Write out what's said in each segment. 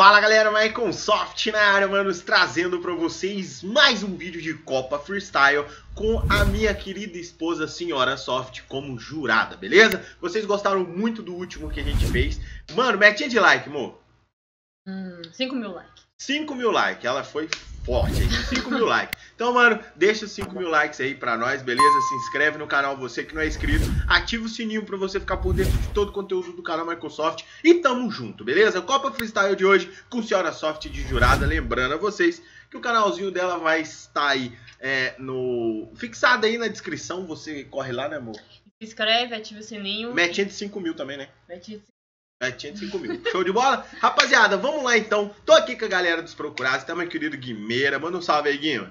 Fala galera, Microsoft na área, manos, trazendo pra vocês mais um vídeo de Copa Freestyle com a minha querida esposa, Senhora Soft, como jurada, beleza? Vocês gostaram muito do último que a gente fez. Mano, metinha de like, amor. 5.000 likes. 5.000 likes, ela foi forte aí, 5.000 likes. Então, mano, deixa os 5.000 likes aí pra nós, beleza? Se inscreve no canal, você que não é inscrito. Ativa o sininho pra você ficar por dentro de todo o conteúdo do canal Microsoft. E tamo junto, beleza? Copa Freestyle de hoje com Senhora Soft de jurada. Lembrando a vocês que o canalzinho dela vai estar aí fixado aí na descrição. Você corre lá, né, amor? Se inscreve, ativa o sininho. Metinha de 5.000 também, né? Metinha de... Metinha de 5.000. Show de bola? Rapaziada, vamos lá então. Tô aqui com a galera dos Procurados. Tá meu querido Guimeira. Manda um salve aí, Guinho.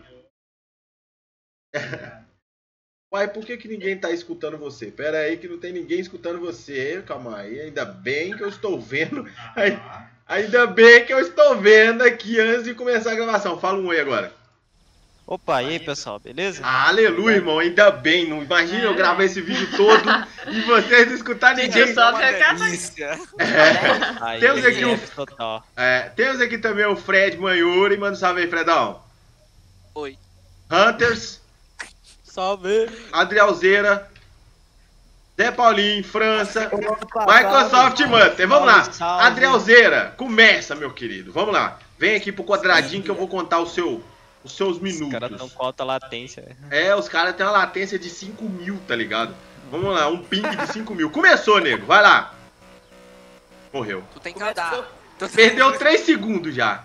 Uai, por que ninguém tá escutando você? Pera aí que não tem ninguém escutando você. Calma aí. Ainda bem que eu estou vendo. Ainda bem que eu estou vendo aqui antes de começar a gravação. Fala um oi agora. Opa, e aí pessoal, beleza? Aleluia, irmão, ainda bem. Não imagina eu gravar esse vídeo todo e vocês não escutarem ninguém. Temos aqui temos aqui também o Fred Manhuri. Manda um salve aí, Fredão. Oi. Hunters. Salve. Adrielzeira. Zé Paulinho, França. Microsoft Manter. Vamos lá. Adrielzeira, começa, meu querido. Vamos lá. Vem aqui pro quadradinho que eu vou contar os seus minutos. Os caras estão com alta latência. Os caras têm uma latência de 5.000, tá ligado? Vamos lá, um ping de 5.000. Começou, nego, vai lá. Morreu. Tu tem que andar. Perdeu 3 segundos já.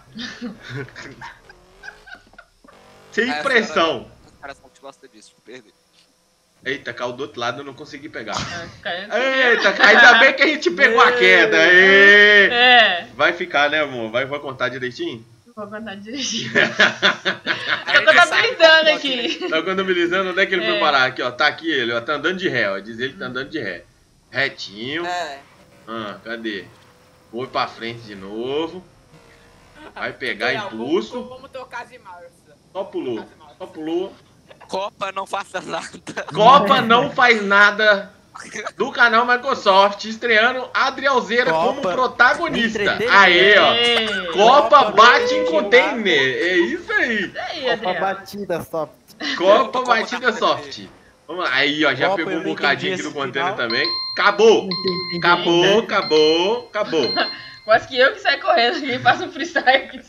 Sem pressão. Os caras não gostam disso, perder. Eita, caiu do outro lado, eu não consegui pegar. Eita, Eita, ainda bem que a gente pegou a queda. Vai ficar, né, amor? Vai contar direitinho? Vou contar direitinho. Tô contabilizando aqui. Tá contabilizando, onde é que ele foi parar? Aqui, ó, tá aqui ele, ó, tá andando de ré, ó, diz ele que tá andando de ré. Retinho. Cadê? Vou pra frente de novo. Vai pegar impulso. Vamos tocar de marcha. Só pulou, só pulou. Copa não faça nada. Copa não faz nada. Do canal Microsoft, estreando Adrielzeira como protagonista. Aê, ó. Copa bate em container. É isso aí. Copa batida soft. Copa batida soft. Vamos lá. Aí, ó, já pegou um bocadinho aqui no container também. Acabou. Acabou. Quase que eu que saio correndo aqui e faço um freestyle aqui.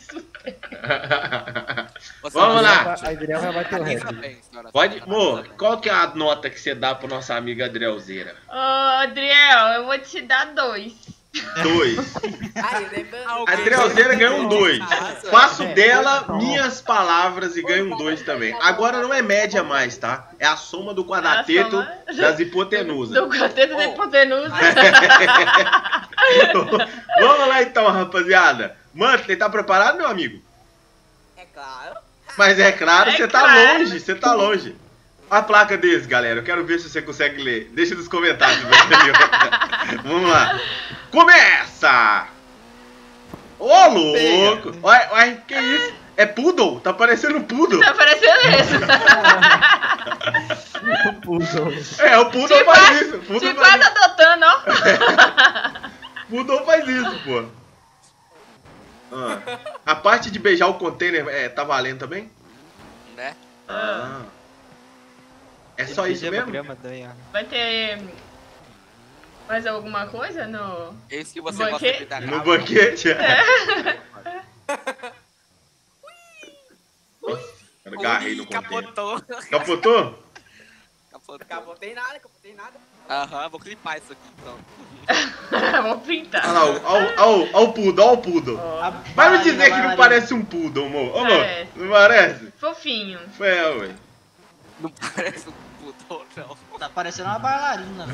Vamos lá. A Adriel vai bater o recorde. Pode, amor, qual que é a nota que você dá pro nossa amiga Adrielzeira? Ô, Adriel, eu vou te dar 2. 2. A Adrielzeira ganha um 2. Faço dela minhas palavras e ganho um 2 também. Agora não é média mais, tá? É a soma do quadrateto das hipotenusas. Do quadrateto da hipotenusa. Vamos lá então, rapaziada. Mantley, tá preparado, meu amigo? É claro. Mas é claro, você tá longe. A placa desse, galera, eu quero ver se você consegue ler. Deixa nos comentários. Vamos lá. Começa! Ô, louco! Olha, que isso? É poodle? Tá parecendo um poodle. Tá parecendo isso. O poodle. O poodle faz isso. Te quase adotando, ó. Poodle faz isso, pô. A parte de beijar o container tá valendo também? Né? É só isso mesmo? Vai ter mais alguma coisa no Esse que você gosta de dar no banquete? Eu agarrei no container. Capotou? Capotei nada. Aham, vou clipar isso aqui então. Vou pintar. Olha o poodle. Vai me dizer que não parece um poodle, amor. Parece. Não parece? Fofinho. Ué. Não parece um poodle, não. Tá parecendo uma bailarina.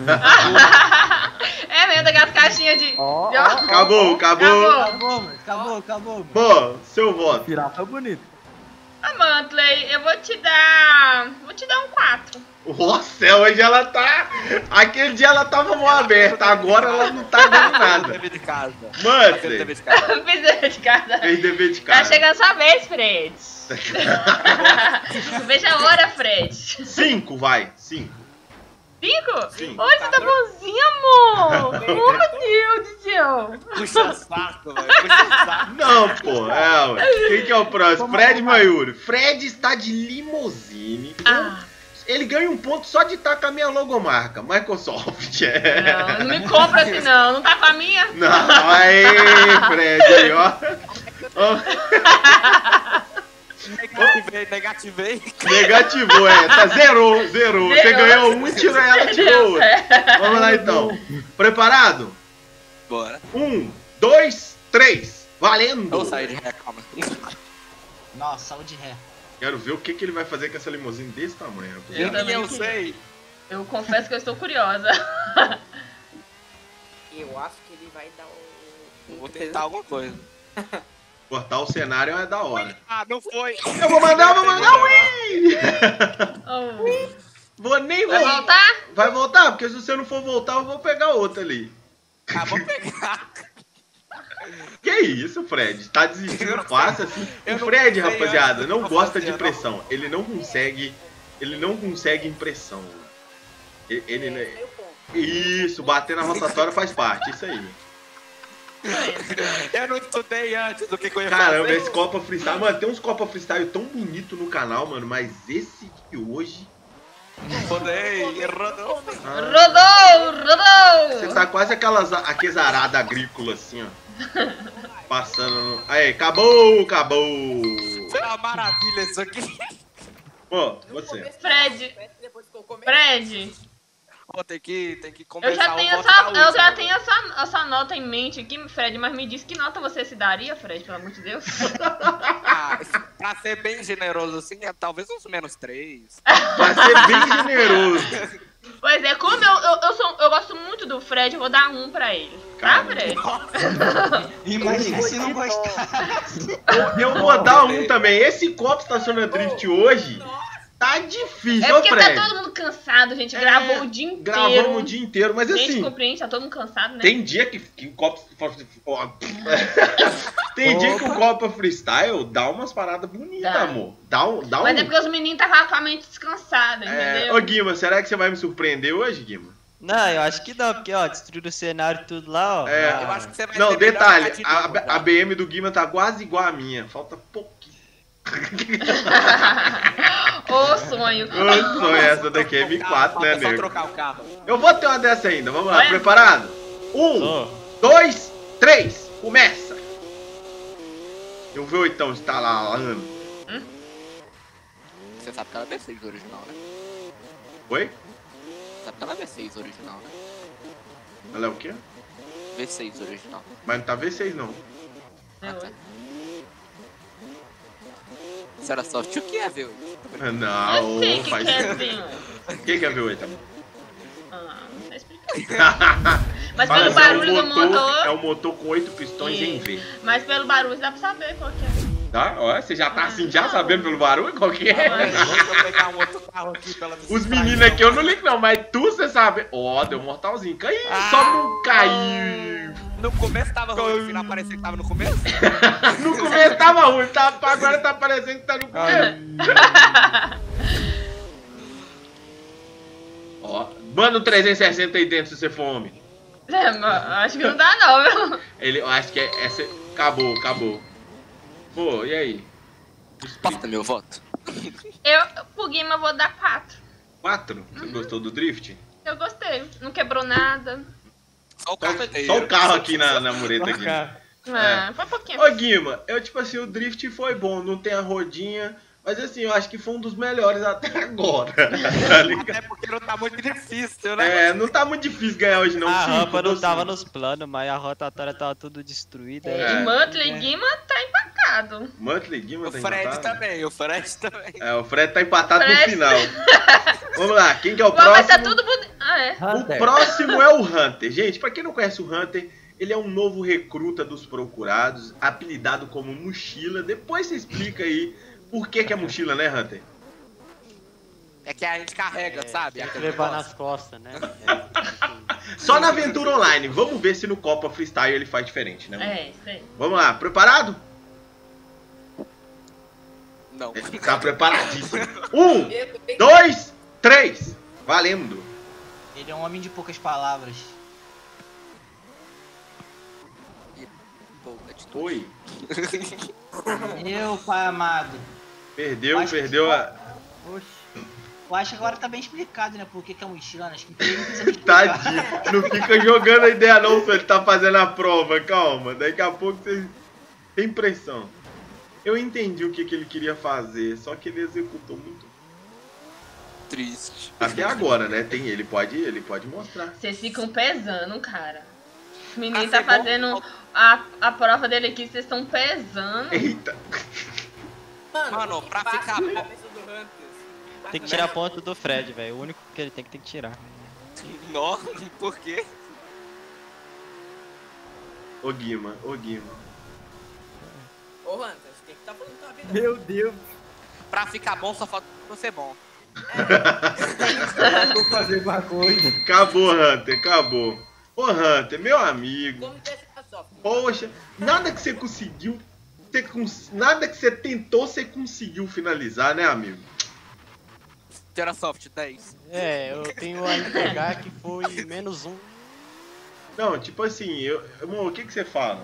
É mesmo, daquelas caixinhas de... Acabou. Acabou. Pô, seu voto. Pirata bonito. Mantley, eu vou te dar um 4. Nossa, hoje ela tá... Aquele dia ela tava mão aberta, agora ela não tá dando nada. Dever de casa. Mantley. Fiz dever de casa. Fez dever de casa. Tá chegando sua vez, Fred. Veja a hora, Fred. 5, vai. 5. 5? Sim. Oi, você tá bonzinho, amor. Oh, meu Deus do céu. Puxa saco, velho. Puxa saco. Não, pô. Ué. Quem que é o próximo? Fred Mayuri. Fred está de limusine. Ah, Ele ganha um ponto só de estar com a minha logomarca, Microsoft. não me compra assim não. Não tá com a minha? Não, aí, Fred, aí, ó. Negativei. Negativou, tá, zerou. Você ganhou um e tirou ela, tirou outro. Vamos lá, então. Preparado? Bora. 1, 2, 3. Valendo! Eu saí de ré, calma. Nossa, saúde ré. Quero ver o que ele vai fazer com essa limusine desse tamanho, rapaziada. Eu também Eu queria. sei. Eu confesso que eu estou curiosa. Eu acho que ele vai dar um... Vou tentar alguma coisa. Cortar o cenário é da hora. Ah, não foi. Eu vou mandar ui! Oh. Vou nem Vai voltar. voltar? Vai voltar, porque se você não for voltar, eu vou pegar outra ali. Ah, vou pegar. Que isso, Fred? Tá desistindo fácil assim. Eu O não Fred, sei rapaziada, antes não do que gosta eu de fazia, pressão. Ele não consegue impressão. Ele não é- Meio ponto. Isso, bater na rotatória faz parte, isso aí. Eu não estudei antes do que eu ia Caramba, fazer. esse Copa Freestyle, mano, tem uns Copa Freestyle tão bonito no canal, mano, mas esse de hoje... Rodei, rodou. Você tá quase aqueles arados agrícolas assim, ó. Passando no... Aí, acabou! Foi uma maravilha isso aqui. Pô, você. Fred. Depois que eu comer. Fred, Pô, tem que eu conversar já tenho, essa nota em mente aqui, Fred, mas me diz que nota você se daria, Fred, pelo amor de Deus. Ah, pra ser bem generoso assim, é talvez uns menos 3. Pra ser bem generoso. Pois é, como eu gosto muito do Fred, eu vou dar 1 pra ele. Tá, Caramba. Fred? Imagina se não gostasse. Eu vou dar um também. Esse Copa Estaciona Drift hoje tá difícil, É ô porque Fred. tá todo mundo cansado, gente. Gravou o dia inteiro. Gravamos o dia inteiro, mas Gente, assim... compreende, tá todo mundo cansado, né? Tem dia que o Copa... Tem dia que o Copa Freestyle dá umas paradas bonitas, Dá. amor. Dá um... Mas é porque os meninos tá com a mente descansada, entendeu? Ô, Guima, será que você vai me surpreender hoje, Guima? Não, eu acho que não, porque, ó, destruíram o cenário tudo lá, ó. É. Ah, Eu acho que você vai Não, ser melhor detalhe, que a Titi, a BM do Guima tá quase igual a minha. Falta pouquinho. Ô, sonho. Ô, sonho, essa daqui é M4, Falta né, só nego? trocar o carro. Eu vou ter uma dessa ainda, vamos lá, Olha. preparado? 1, tô. 2, 3, começa! Eu vi o então instalando. Você sabe que ela é V6 original, né? Oi? Sabe que ela é V6 original, né? Ela é o quê? V6 original. Mas não tá V6 não. Ah, tá. Você era só o que é V8? Não, Eu sei que faz querzinho. Quem quer ver o então? Ah, não sei explicar. Mas pelo barulho do motor. É um motor com 8 pistões em V. Mas pelo barulho dá pra saber qual que é. Tá? Ó, você já tá assim, já sabendo pelo barulho qual que é? Deixa eu pegar um outro carro aqui pela Os meninos aqui eu não ligo não, mas tu você sabe. Ó, deu um mortalzinho. Caiu, só não caiu. No começo tava ruim, no final parecia que tava no começo. No começo tava ruim, tá, agora tá parecendo que tá no começo. Ó, manda um 360 aí dentro se você for homem. É, mas acho que não dá não, viu? Eu acho que essa... Acabou. Pô, e aí? Porta meu voto. Pro Guima eu vou dar 4. 4? Você gostou do drift? Eu gostei. Não quebrou nada. Só o carro inteiro. Só o carro aqui na mureta aqui. Foi um pouquinho. Ô Guima, tipo assim, o drift foi bom, não tem a rodinha, mas assim, eu acho que foi um dos melhores até agora, tá ligado? Até porque não tá muito difícil, né? É, não tá muito difícil ganhar hoje não. A Cinco, rampa não dou tava cinco. nos planos, mas a rotatória tava tudo destruída. É. E Muttley e Guima tá empacado. Muttley, Guima O tá Fred empatado? também, o Fred também. É, o Fred tá empatado no Fred- final. Vamos lá, quem que é o Mas próximo? tá tudo bonito. Ah, é. O próximo é o Hunter. Gente, pra quem não conhece o Hunter, ele é um novo recruta dos procurados, apelidado como Mochila. Depois você explica aí por que é mochila, né, Hunter? É que a gente carrega, sabe? Tem que Aquele levar negócio. nas costas, né? Só na aventura online. Vamos ver se no Copa Freestyle ele faz diferente, né? É, isso aí. Vamos lá, preparado? Não. Tá preparadíssimo. 1, 2, 3. Valendo. Ele é um homem de poucas palavras. pô. Oi. Meu pai amado. Perdeu, Acho que- perdeu a... Oxi. Eu acho que agora tá bem explicado, né? Por que que é um mochilano. Acho que ele não precisa me explicar. Tadinho. Não fica jogando a ideia não, se ele tá fazendo a prova. Calma. Daqui a pouco você tem pressão. Eu entendi o que ele queria fazer, só que ele executou muito. Triste. Até agora, né? Ele pode mostrar. Vocês ficam pesando, cara. O menino Ah, tá ser bom. fazendo a prova dele aqui, vocês estão pesando. Eita. Mano, pra ficar bom. Tem que tirar ponto do Fred, velho. O único que ele tem que tirar. Nossa, por quê? Ô Guima, ô Guima. Ô, Hunters, o que tá falando tua vida? Meu Deus. Pra ficar bom, só falta você bom. Vou fazer coisa. Acabou, Hunter, acabou. Ô Hunter, meu amigo. Como deixa a soft? Poxa, nada que você conseguiu. Nada que você tentou, você conseguiu finalizar, né, amigo? Terasoft 10. É, eu tenho a entregar que foi -1. Não, tipo assim, amor, o que você fala?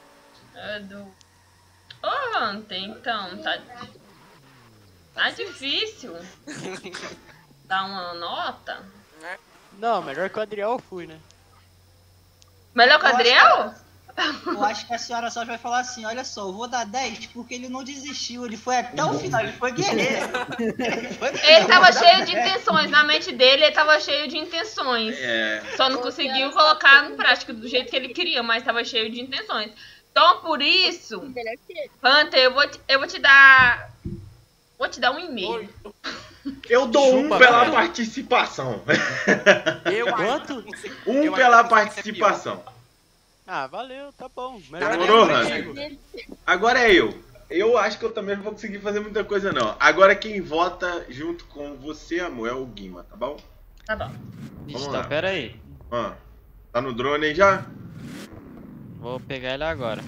Ô, Hunter, então, tá difícil. Dar uma nota? Não, melhor que o Adriel eu fui, né? Melhor que o Adriel? Eu acho que a senhora só vai falar assim, olha só, eu vou dar 10 porque ele não desistiu, ele foi até o final, ele foi guerreiro. Ele tava cheio de intenções, na mente dele ele tava cheio de intenções. É. Só não conseguiu colocar no prático do jeito que ele queria, mas tava cheio de intenções. Então, por isso, Hunter, eu vou te dar... Vou te dar um e-mail. Eu dou Chupa, um pela velho. participação. Quanto? Um pela participação. Ah, valeu, tá bom. Melhor Demorou, que eu Hunter? contigo. Agora é eu. Eu acho que eu também não vou conseguir fazer muita coisa, não. Agora quem vota junto com você, amor, é o Guima, tá bom? Tá bom. Vamos Então, lá. pera aí. Ó, tá no drone aí já? Vou pegar ele agora.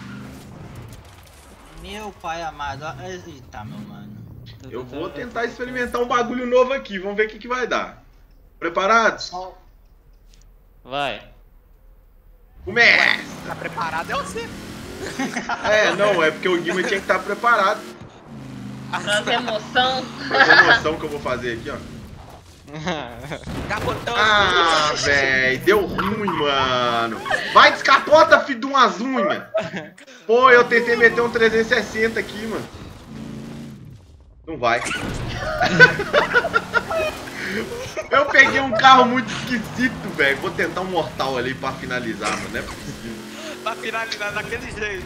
Meu pai amado, eita meu mano. Eu vou tentar experimentar um bagulho novo aqui. Vamos ver o que vai dar. Preparados? Vai. Começa! Tá preparado é você. É, não, é porque o Guima tinha que estar preparado. Tanta emoção. Essa emoção que eu vou fazer aqui, ó. Capotão. Ah, véi, deu ruim, mano. Vai, descapota, filho de umas unhas. Pô, eu tentei meter um 360 aqui, mano. Não vai. Eu peguei um carro muito esquisito, velho. Vou tentar um mortal ali pra finalizar, mano. Não é possível. Pra finalizar daquele jeito.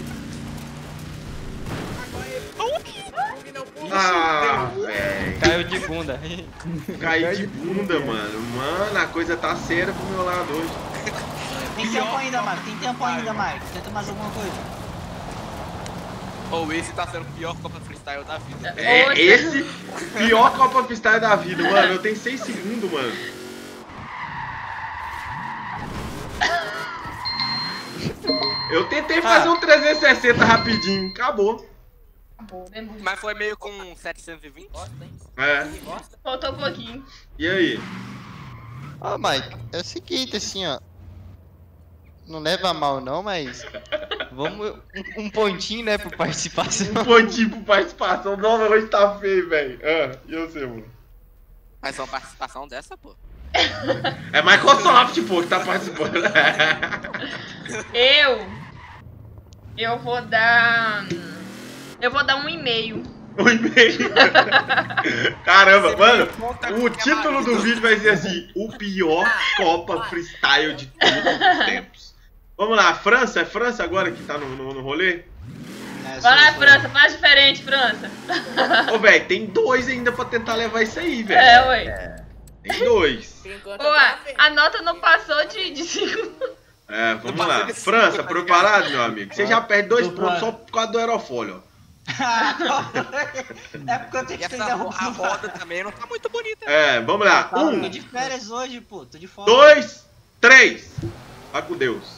Ah, velho. Caiu de bunda. Caí de bunda, mano. Mano, a coisa tá séria pro meu lado hoje. Tem tempo ainda, Mike, tem tempo ainda, Mike. Tenta mais alguma coisa. Ou esse tá sendo o pior Copa Freestyle da vida. É Poxa. esse pior Copa Freestyle da vida, mano. Eu tenho 6 segundos, mano. Eu tentei fazer um 360 rapidinho. Acabou. Mas foi meio com 720. É. Faltou um pouquinho. E aí? Ó, Mike, é o seguinte, assim, ó. Não leva a mal não, mas Vamos um pontinho, né, por participação. Um pontinho por participação. Nossa, hoje tá feio, velho. Ah, e você, mano? Mas só participação dessa, pô. É Microsoft, pô, que tá participando. Eu vou dar... Eu vou dar um e-mail. Um e-mail. Caramba, mano. O título do vídeo vai ser assim: o pior Copa Freestyle de todos os tempos. Vamos lá, França? É França agora que tá no rolê? Vai lá, França, faz diferente, França. Ô, velho, tem 2 ainda pra tentar levar isso aí, velho. É, ué. Tem 2. Ué, a nota não passou de 5. É, vamos lá. França, preparado, meu amigo? Você já perde 2 pontos só por causa do aerofólio, ó. É porque eu tenho E que essa estender a roda também não tá muito bonita. É, vamos lá. Tô 1, de férias hoje, pô. Tô de folga. 2, 3. Vai com Deus.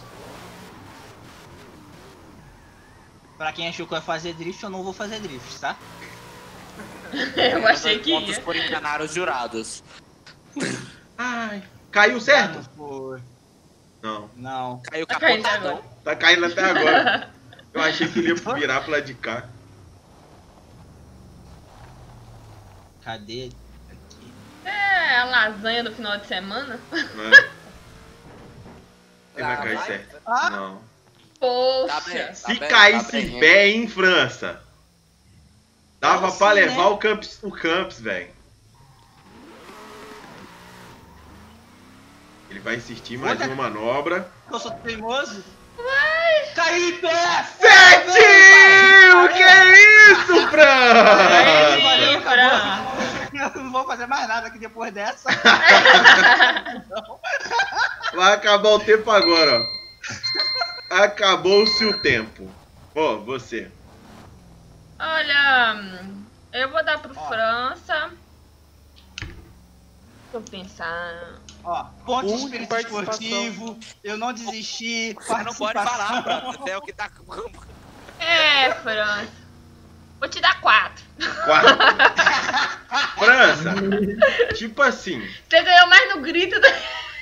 Pra quem achou que eu ia fazer drift, eu não vou fazer drift, tá? Eu achei que Pontos ia. por enganar os jurados. Ai. Caiu certo? Não foi. Não. Não. Caiu Tá caindo capotadão. agora. Tá caindo até agora. Eu achei que ele ia virar pro lado de cá. Cadê? É a lasanha do final de semana. Né? Ele vai cair certo. Ah. Não. Poxa. Se caísse em pé em França, dava Assim, pra levar né? o Campos, velho. Ele vai insistir mais uma manobra. Eu sou teimoso. Vai! Caí em pé! 7! O que é isso, Fran? Aí, Fran. Eu não vou fazer mais nada aqui depois dessa. Vai acabar o tempo agora, ó. Acabou-se o tempo. Ó, você. Olha, eu vou dar pro França. Deixa eu pensar. Ó, ponto de Única espírito participação. esportivo, eu não desisti. Você não pode falar, Fran. Você é o que tá... É, França. Vou te dar 4. 4. França, tipo assim. Você ganhou mais no grito do...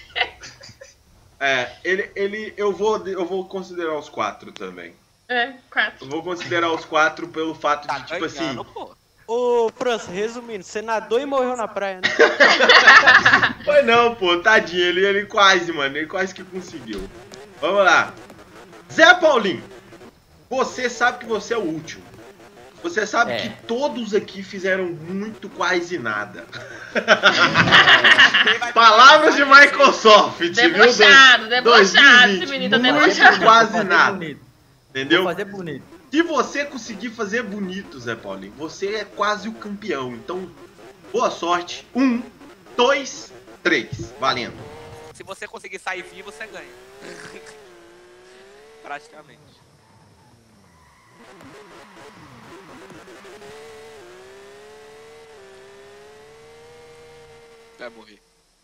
Eu vou considerar os 4 também. É, 4. Eu vou considerar os 4 pelo fato de, tipo assim. Ô, França, resumindo, você nadou e morreu na praia, né? Foi não, pô, tadinho, ele quase, mano, ele quase que conseguiu. Vamos lá. Zé Paulinho, você sabe que você é o último. Você sabe que todos aqui fizeram muito quase nada. Palavras de Microsoft, Debochado, viu? debochado, esse menino tá muito debochado. quase nada. Bonito. Entendeu? Vou fazer bonito. Se você conseguir fazer bonito, Zé Paulinho, você é quase o campeão. Então, boa sorte. 1, 2, 3. Valendo. Se você conseguir sair vivo, você ganha. Praticamente. Vai morrer.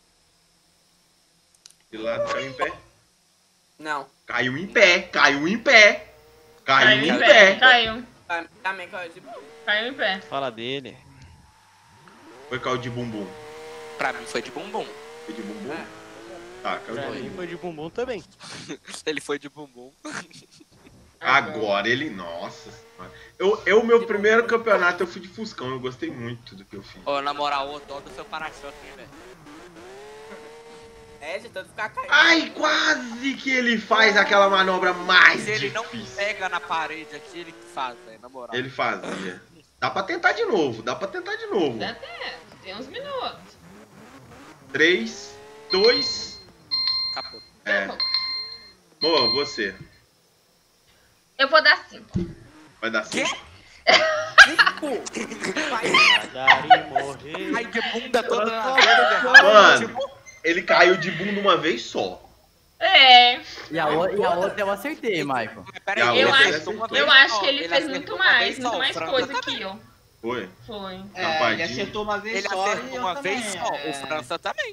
De lado, caiu em pé. Não. Caiu em pé, caiu em pé. Caiu Caiu em em pé. pé. Caiu. Também caiu de boa. Caiu em pé. Fala dele. Foi caiu de bumbum. Pra mim foi de bumbum. Foi de bumbum? Tá, caiu de Pra mim bumbum. foi de bumbum também. Ele foi de bumbum. Agora ele, nossa senhora. Meu primeiro campeonato eu fui de Fuscão, eu gostei muito do que eu fiz. Ô, na moral, ô, todo o seu para-choque, velho. É, de tanto ficar caindo. Ai, quase que ele faz aquela manobra mais Se ele não difícil. pega na parede aqui, ele faz, velho, na moral. Ele fazia. Dá pra tentar de novo, Dá tempo. Tem uns minutos. 3, 2... Acabou. É. Boa, você. Eu vou dar 5. Vai dar 5. Nadar e morrer. Ai, de bunda toda na frente, Mano, ele caiu de bunda uma vez só. É. E a outra eu acertei, Michael. Pera E a aí, Eu outra ele acho, acertou uma acertou. vez eu acho só. que ele fez acertou muito uma mais, vez muito só, mais França coisa também. que eu. Foi? Foi. É, ele Tapadinho. acertou uma vez Ele só e acertou eu uma também. vez só. O França também.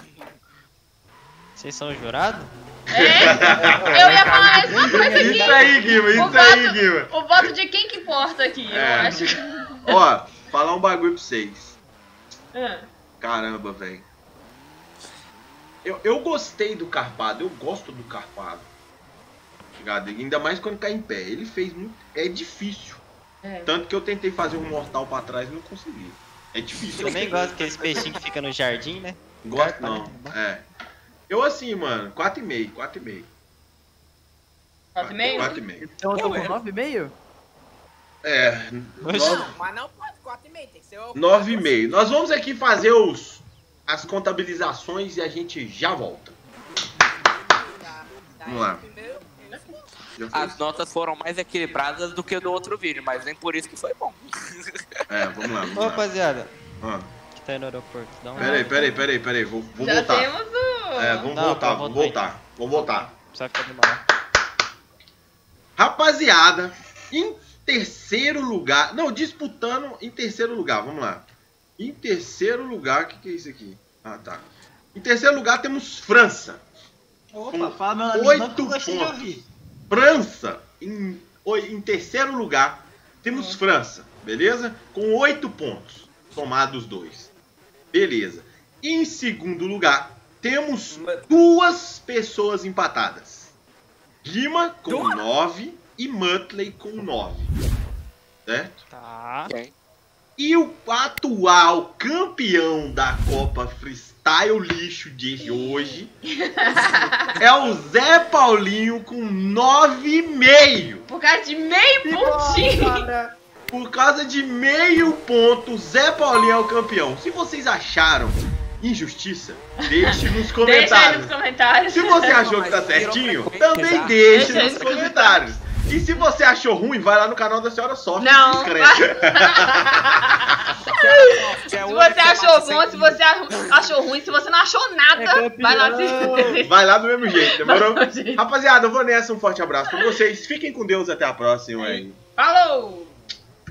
Vocês são jurados? É? Eu ia falar a mesma coisa aqui. Isso aí, Guima, O isso aí, voto- Guima. O voto de quem que importa aqui, eu É. acho. Ó, falar um bagulho pra vocês. Ah, Caramba, velho. Eu gostei do Carpado, eu gosto do Carpado. Ligado? Ainda mais quando cai em pé. Ele fez muito. É difícil. É. Tanto que eu tentei fazer um mortal pra trás e não consegui. É difícil. Também gosto daqueles peixinhos que ficam no jardim, né? Gosto não. É. Eu assim, mano, 4,5, 4,5. 4,5? 4,5. Então eu tô com 9,5? É, Não, mas não pode 4,5, tem que ser o... 9,5. Nós vamos aqui fazer as contabilizações e a gente já volta. Vamos lá. Já foi? As notas foram mais equilibradas do que do outro vídeo, mas nem por isso que foi bom. É, vamos lá. Ô, Vamos lá. rapaziada, Ah, que tá aí no aeroporto, dá uma peraí. Vou Já voltar. temos o... É, vamos Não, voltar, vamos vamos voltar. Só fica demorado. Rapaziada, em terceiro lugar. Não, disputando em terceiro lugar, vamos lá. Em terceiro lugar, o que é isso aqui? Ah, tá. Em terceiro lugar temos França. Opa, fala meu nome não que 8 eu gostei de pontos. ouvir. França, em terceiro lugar, temos França, beleza? Com 8 pontos, somados 2. Beleza. Em segundo lugar, temos 2 pessoas empatadas. Guima com 9 e Muttley com 9. Certo? Tá. Ok. E o atual campeão da Copa Freestyle Lixo de hoje é o Zé Paulinho com 9,5. Por causa de meio pontinho. Por causa de meio ponto, Zé Paulinho é o campeão. Se vocês acharam injustiça, deixe nos Deixa aí comentários. nos comentários. Se você achou que tá certinho, também deixe nos comentários. E se você achou ruim, vai lá no canal da Senhora Soft e se Não. inscreve. Se você achou bom, se você achou ruim, se você não achou nada, vai lá assistir. Vai lá do mesmo jeito, demorou? Tá bom, gente. Rapaziada, eu vou nessa. Um forte abraço pra vocês. Fiquem com Deus. Até a próxima. Hein? Falou!